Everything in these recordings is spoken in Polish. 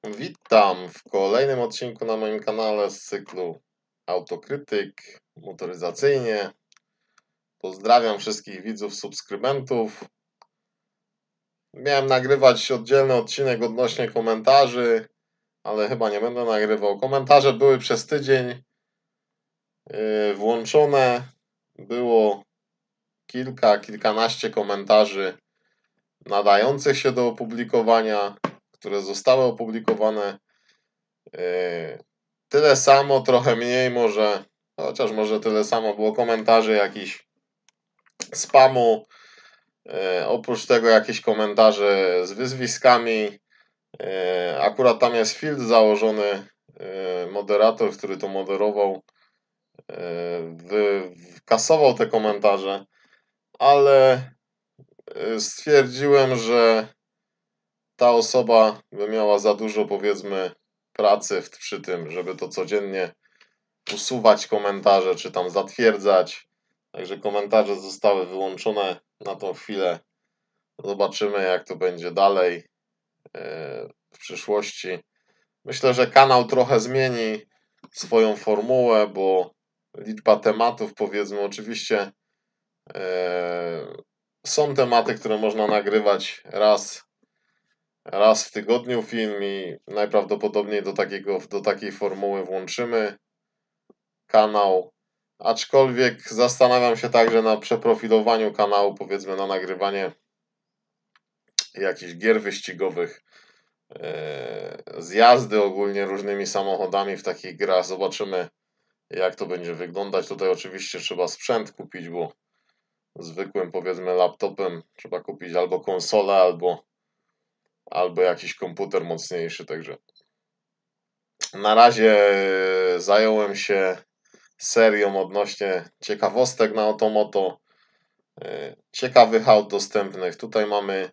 Witam w kolejnym odcinku na moim kanale z cyklu Autokrytyk motoryzacyjnie. Pozdrawiam wszystkich widzów, subskrybentów. Miałem nagrywać oddzielny odcinek odnośnie komentarzy, ale chyba nie będę nagrywał. Komentarze były przez tydzień włączone. Było kilkanaście komentarzy nadających się do opublikowania, które zostały opublikowane. Tyle samo, trochę mniej może, chociaż może tyle samo było komentarzy jakichś spamu. Oprócz tego jakieś komentarze z wyzwiskami. Akurat tam jest field założony, moderator, który to moderował, kasował te komentarze, ale stwierdziłem, że ta osoba by miała za dużo, powiedzmy, pracy przy tym, żeby to codziennie usuwać komentarze, czy tam zatwierdzać. Także komentarze zostały wyłączone na tą chwilę. Zobaczymy, jak to będzie dalej w przyszłości. Myślę, że kanał trochę zmieni swoją formułę, bo liczba tematów, powiedzmy, oczywiście są tematy, które można nagrywać raz w tygodniu film i najprawdopodobniej do takiej formuły włączymy kanał. Aczkolwiek zastanawiam się także na przeprofilowaniu kanału, powiedzmy, na nagrywanie jakichś gier wyścigowych, z jazdy ogólnie różnymi samochodami w takich grach. Zobaczymy, jak to będzie wyglądać. Tutaj oczywiście trzeba sprzęt kupić, bo zwykłym, powiedzmy, laptopem trzeba kupić albo konsolę, albo jakiś komputer mocniejszy. Także na razie zająłem się serią odnośnie ciekawostek na Otomoto, ciekawych aut dostępnych. Tutaj mamy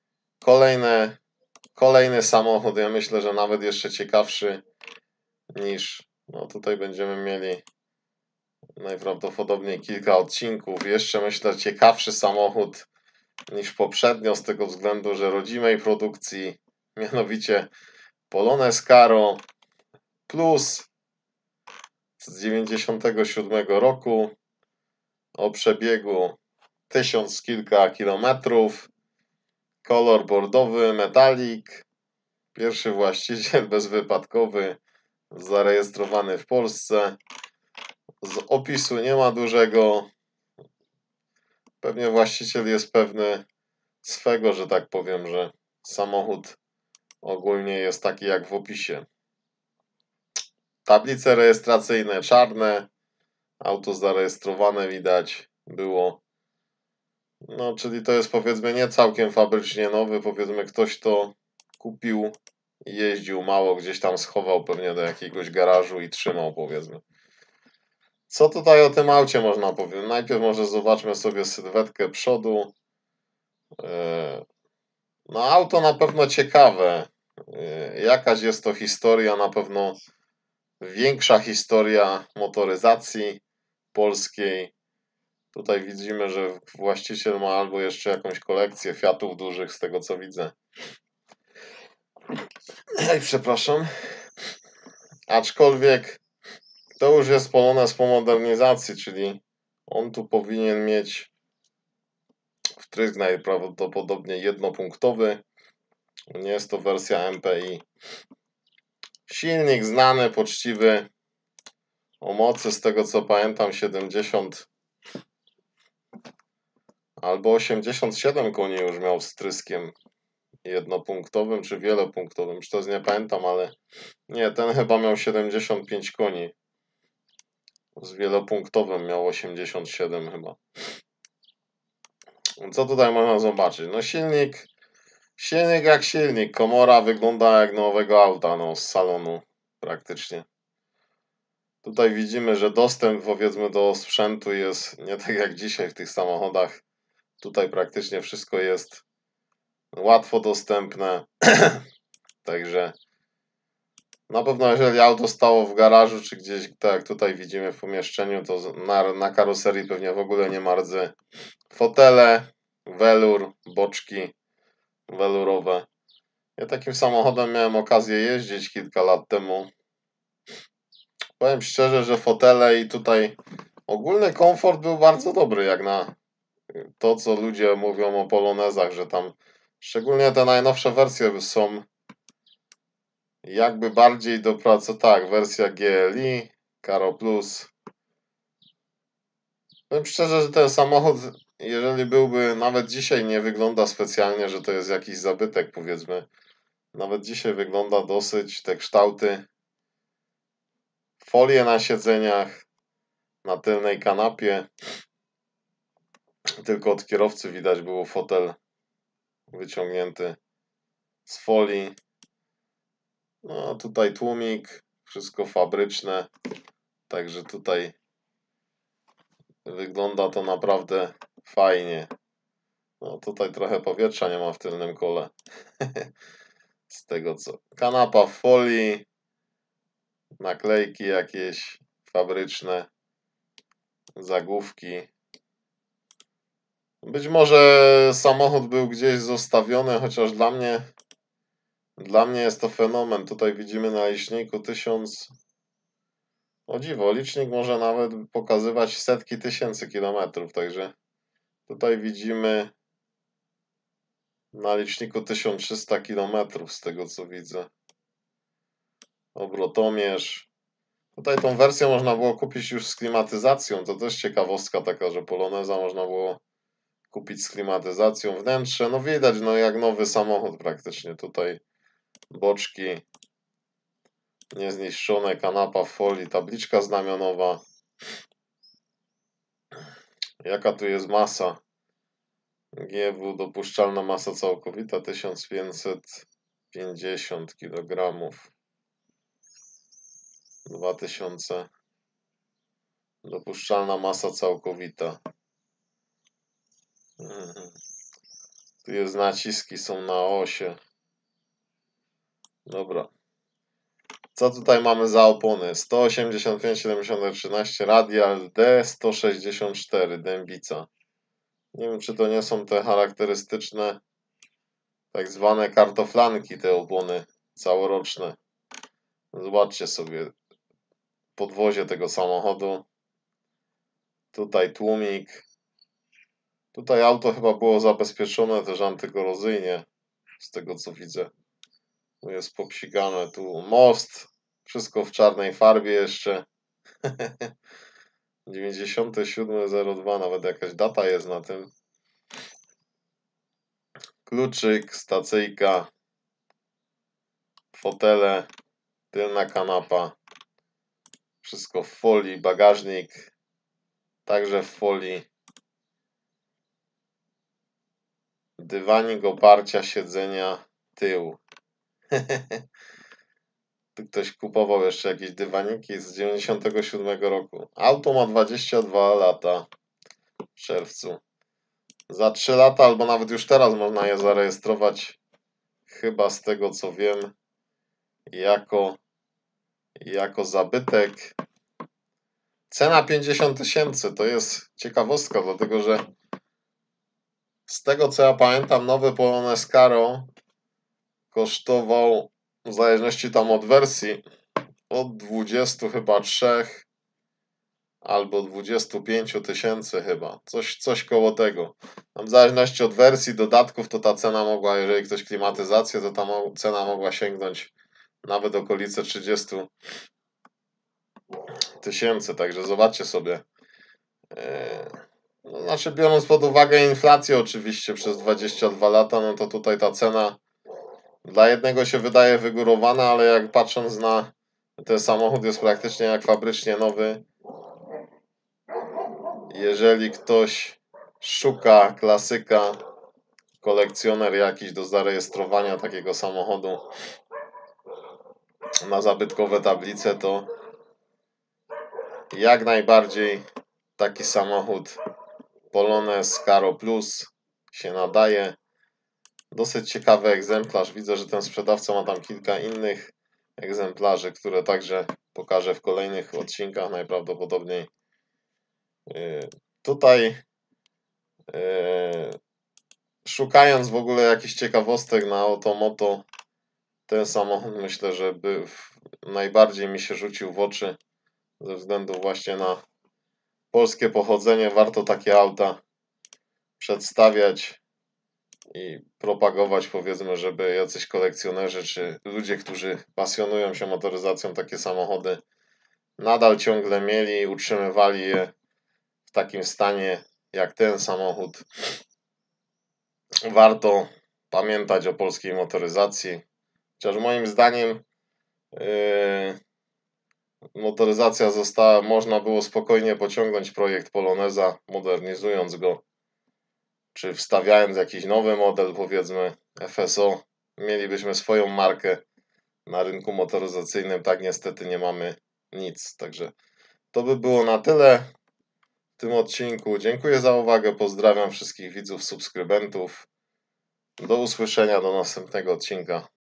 kolejny samochód, ja myślę, że nawet jeszcze ciekawszy niż, no tutaj będziemy mieli najprawdopodobniej kilka odcinków, jeszcze myślę ciekawszy samochód niż poprzednio, z tego względu, że rodzimej produkcji, mianowicie Polonez Caro Plus z 97 roku o przebiegu 1000 kilka kilometrów, kolor bordowy, metalik, pierwszy właściciel bezwypadkowy, zarejestrowany w Polsce. Z opisu nie ma dużego, pewnie właściciel jest pewny swego, że tak powiem, że samochód ogólnie jest taki jak w opisie. Tablice rejestracyjne czarne, auto zarejestrowane widać było. No, czyli to jest, powiedzmy, nie całkiem fabrycznie nowy, powiedzmy, ktoś to kupił i jeździł mało, gdzieś tam schował pewnie do jakiegoś garażu i trzymał, powiedzmy. Co tutaj o tym aucie można powiedzieć? Najpierw może zobaczmy sobie sylwetkę przodu. No, auto na pewno ciekawe. Jakaś jest to historia, na pewno większa historia motoryzacji polskiej. Tutaj widzimy, że właściciel ma albo jeszcze jakąś kolekcję Fiatów dużych, z tego co widzę. Przepraszam. Aczkolwiek to już jest Polonez po modernizacji, czyli on tu powinien mieć wtrysk najprawdopodobniej jednopunktowy. Nie jest to wersja MPI. Silnik znany, poczciwy, o mocy, z tego co pamiętam, 70 albo 87 koni już miał z wtryskiem jednopunktowym czy wielopunktowym. Już to nie pamiętam, ale nie, ten chyba miał 75 koni. Z wielopunktowym miał 87 chyba. Co tutaj można zobaczyć? No silnik jak silnik. Komora wygląda jak nowego auta, no z salonu praktycznie. Tutaj widzimy, że dostęp, powiedzmy, do sprzętu jest nie tak jak dzisiaj w tych samochodach. Tutaj praktycznie wszystko jest łatwo dostępne. Także na pewno jeżeli auto stało w garażu, czy gdzieś, tak jak tutaj widzimy w pomieszczeniu, to na karoserii pewnie w ogóle nie ma rdzy. Fotele, welur, boczki welurowe. Ja takim samochodem miałem okazję jeździć kilka lat temu. Powiem szczerze, że fotele i tutaj ogólny komfort był bardzo dobry, jak na to, co ludzie mówią o polonezach, że tam szczególnie te najnowsze wersje są jakby bardziej dopracowane. Tak, wersja GLI, Caro Plus. Powiem szczerze, że ten samochód, jeżeli byłby, nawet dzisiaj nie wygląda specjalnie, że to jest jakiś zabytek, powiedzmy. Nawet dzisiaj wygląda dosyć, te kształty. Folie na siedzeniach, na tylnej kanapie. Tylko od kierowcy widać było fotel wyciągnięty z folii. No tutaj tłumik, wszystko fabryczne. Także tutaj wygląda to naprawdę fajnie. No tutaj trochę powietrza nie ma w tylnym kole. Z tego co. Kanapa w folii. Naklejki jakieś fabryczne. Zagłówki. Być może samochód był gdzieś zostawiony, chociaż dla mnie jest to fenomen. Tutaj widzimy na liczniku 1000. O dziwo, licznik może nawet pokazywać setki tysięcy kilometrów, także tutaj widzimy na liczniku 1300 km z tego co widzę. Obrotomierz. Tutaj tą wersję można było kupić już z klimatyzacją, to też ciekawostka taka, że Poloneza można było kupić z klimatyzacją. Wnętrze, no widać, no jak nowy samochód praktycznie. Tutaj boczki niezniszczone, kanapa w folii, tabliczka znamionowa. Jaka tu jest masa? GW, dopuszczalna masa całkowita 1550 kg. 2000. Dopuszczalna masa całkowita. Tu jest naciski, są na osie. Dobra. Co tutaj mamy za opony? 185 70 13 radial D164 dębica. Nie wiem, czy to nie są te charakterystyczne tak zwane kartoflanki, te opony całoroczne. Zobaczcie sobie podwozie tego samochodu. Tutaj tłumik. Tutaj auto chyba było zabezpieczone też antykorozyjnie, z tego co widzę. Tu jest popsikane, tu most. Wszystko w czarnej farbie jeszcze. 97.02, nawet jakaś data jest na tym. Kluczyk, stacyjka, fotele, tylna kanapa. Wszystko w folii, bagażnik także w folii. Dywanik, oparcia, siedzenia, tył. Tu ktoś kupował jeszcze jakieś dywaniki z 97 roku. Auto ma 22 lata w czerwcu. Za 3 lata, albo nawet już teraz można je zarejestrować, chyba z tego co wiem, jako zabytek. Cena 50 000, to jest ciekawostka, dlatego że z tego co ja pamiętam, nowy Polonez Caro kosztował, w zależności tam od wersji, od 20 chyba 3 albo 25 000 chyba, coś koło tego. W zależności od wersji, dodatków, to ta cena mogła, jeżeli ktoś klimatyzację, to ta cena mogła sięgnąć nawet okolice 30 000, także zobaczcie sobie. No, znaczy biorąc pod uwagę inflację oczywiście przez 22 lata, no to tutaj ta cena dla jednego się wydaje wygórowana, ale jak patrząc na ten samochód jest praktycznie jak fabrycznie nowy. Jeżeli ktoś szuka klasyka, kolekcjoner jakiś do zarejestrowania takiego samochodu na zabytkowe tablice, to jak najbardziej taki samochód Polonez Caro Plus się nadaje. Dosyć ciekawy egzemplarz. Widzę, że ten sprzedawca ma tam kilka innych egzemplarzy, które także pokażę w kolejnych odcinkach najprawdopodobniej. Tutaj szukając w ogóle jakichś ciekawostek na Automoto, ten samochód myślę, że najbardziej mi się rzucił w oczy ze względu właśnie na polskie pochodzenie. Warto takie auta przedstawiać i propagować, powiedzmy, żeby jacyś kolekcjonerzy czy ludzie, którzy pasjonują się motoryzacją, takie samochody nadal ciągle mieli, utrzymywali je w takim stanie jak ten samochód. Warto pamiętać o polskiej motoryzacji, chociaż moim zdaniem motoryzacja można było spokojnie pociągnąć projekt Poloneza, modernizując go, czy wstawiając jakiś nowy model, powiedzmy FSO. Mielibyśmy swoją markę na rynku motoryzacyjnym. Tak niestety nie mamy nic. Także to by było na tyle w tym odcinku. Dziękuję za uwagę. Pozdrawiam wszystkich widzów, subskrybentów. Do usłyszenia do następnego odcinka.